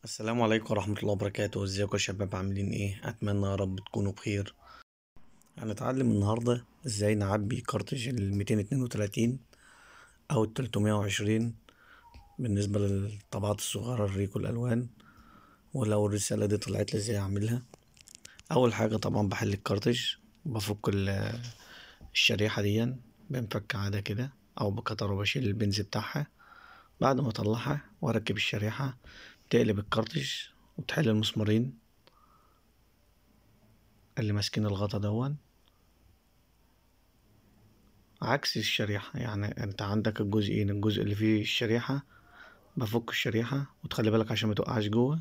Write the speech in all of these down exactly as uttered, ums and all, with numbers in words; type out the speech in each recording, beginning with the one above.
السلام عليكم ورحمة الله وبركاته. ازيكم يا شباب؟ عاملين ايه؟ اتمنى يا رب تكونوا بخير. هنتعلم النهاردة ازاي نعبي كارتج ال ميتين اتنين وتلاتين او ال تلتمية وعشرين بالنسبة للطبعات الصغيرة الريكو الالوان. ولو الرسالة دي طلعت لي ازاي اعملها؟ اول حاجة طبعا بحل الكارتج، بفك ال- الشريحة دي بنفك عادة كده او بقطر وبشيل البنز بتاعها. بعد ما اطلعها واركب الشريحة تقلب الكارتج وتحل المسمارين اللي ماسكين الغطا دون عكس الشريحة. يعني انت عندك الجزئين، الجزء اللي فيه الشريحة بفك الشريحة وتخلي بالك عشان ما تقعش جوه.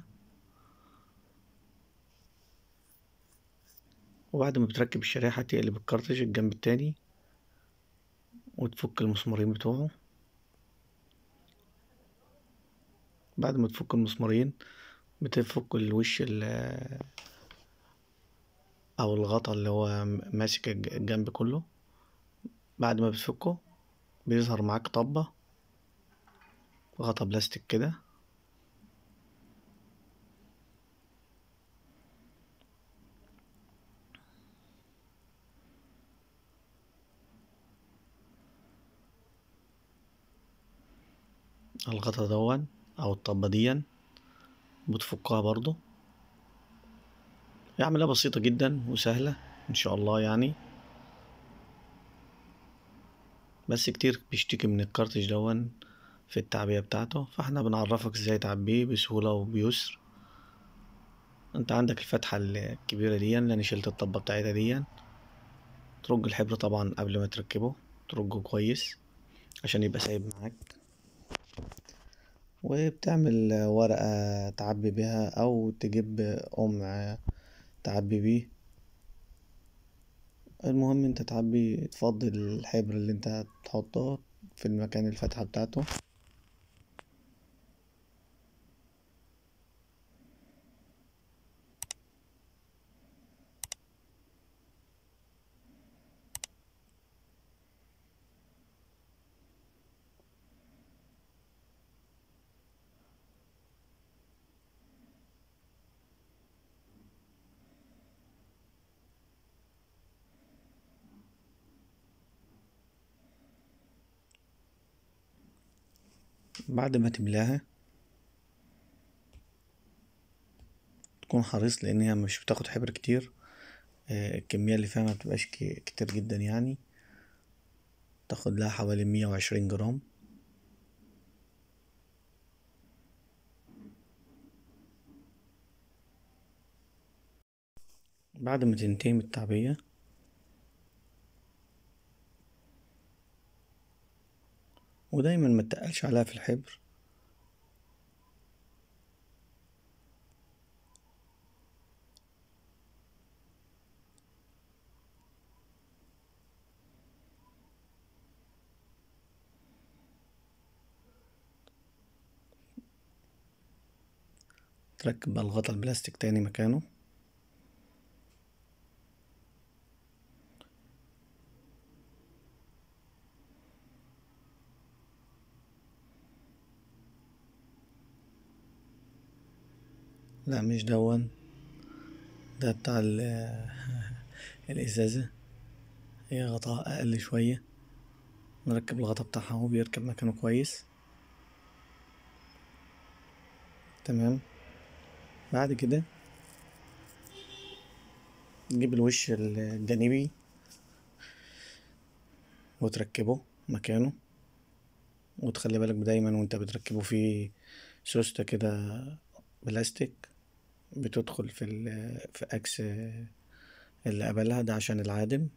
وبعد ما بتركب الشريحة تقلب الكارتريج الجنب التاني وتفك المسمارين بتوعه. بعد ما تفك المسمارين بتفك الوش ال- او الغطا اللي هو ماسك الج- الجنب كله. بعد ما بتفكه بيظهر معاك طبة غطا بلاستيك كده. الغطا دون او الطبة دي بتفكها برضو. هي عملية بسيطة جدا وسهلة ان شاء الله يعني. بس كتير بيشتكي من الكارتج دون في التعبئة بتاعته، فاحنا بنعرفك ازاي تعبيه بسهولة وبيسر. انت عندك الفتحة الكبيرة دي اللي انا شلت الطبة بتاعتها دي، ترج الحبر طبعا قبل ما تركبه، ترجه كويس عشان يبقى سايب معاك. وبتعمل ورقة تعبي بيها او تجيب قمع تعبي بيه. المهم انت تعبي، تفضي الحبر اللي انت تحطه في المكان الفتحة بتاعته. بعد ما تملاها تكون حريص لان هي مش بتاخد حبر كتير. آه، الكمية اللي فيها ما بتبقاش ك- كتير جدا يعني، تاخد لها حوالي مية وعشرين جرام. بعد ما تنتهي من التعبية ودايما ما تقلش عليها في الحبر. تركب بقى الغطا البلاستيك تاني مكانه. لا مش دون، ده بتاع ال- الإزازة، هي غطاها أقل شوية. نركب الغطا بتاعها اهو بيركب مكانه كويس. تمام. بعد كده تجيب الوش الجانبي وتركبه مكانه. وتخلي بالك دايما وانت بتركبه فيه سوستة كده بلاستيك بتدخل في ال في عكس اللي قبلها ده عشان العادم.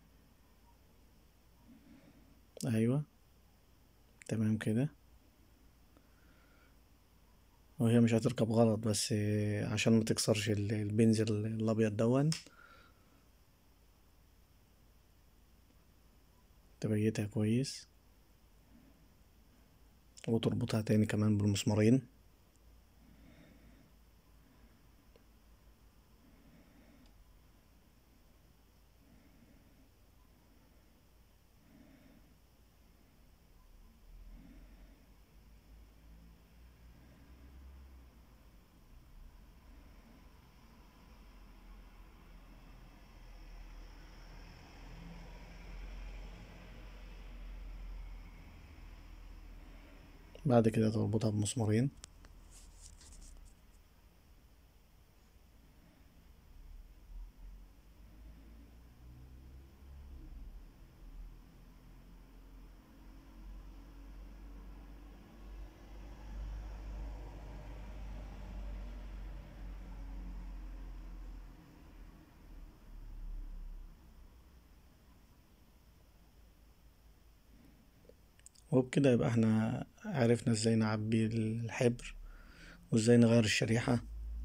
ايوه تمام كده. وهي مش هتركب غلط بس عشان ما تكسرش ال- البنزل الابيض دون، تبيتها كويس وتربطها تاني كمان بالمسمارين. بعد كده تربطها بمسمارين. وبكده يبقى احنا عرفنا ازاي نعبي الحبر وازاي نغير الشريحة،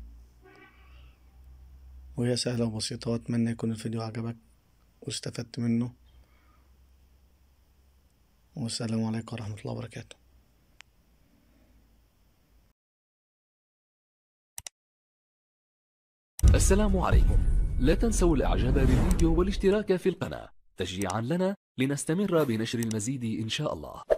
وهي سهلة وبسيطة. واتمنى يكون الفيديو عجبك واستفدت منه، والسلام عليكم ورحمة الله وبركاته. السلام عليكم. لا تنسوا الاعجاب بالفيديو والاشتراك في القناة تشجيعا لنا لنستمر بنشر المزيد إن شاء الله.